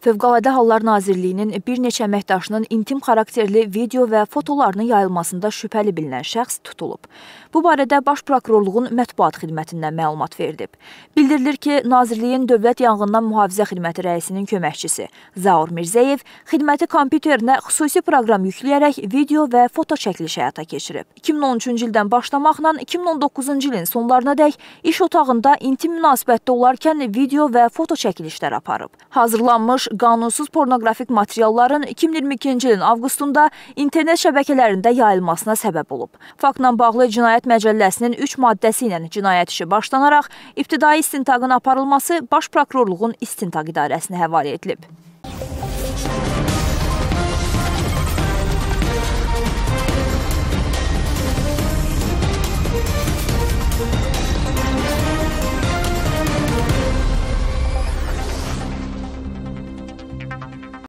Fövqəladə Hallar Nazirliyinin bir neçə əməkdaşının intim xarakterli video və fotolarının yayılmasında şübhəli bilinən şəxs tutulub. Bu barədə Baş Prokurorluğun mətbuat xidmətindən məlumat verilib. Bildirilir ki, Nazirliyin Dövlət Yanğından Mühafizə Xidməti rəisinin köməkçisi Zaur Mirzəyev xidməti kompüterinə xüsusi proqram yükləyərək video və foto çəkiliş həyata keçirib. 2013-cü ildən başlamaqla 2019-cu ilin sonlarınadək iş otağında intim münasibətdə olarkən video və foto çəkilişlər aparıb. Hazırlanmış qanunsuz pornoqrafik materialların 2022-ci ilin avqustunda internet şəbəkələrində yayılmasına səbəb olub. Faktla bağlı Cinayət Məcəlləsinin 3 maddəsi ilə cinayət işi başlanaraq, ibtidai istintaqın aparılması Baş Prokurorluğun İstintaq İdarəsinə həvalə edilib.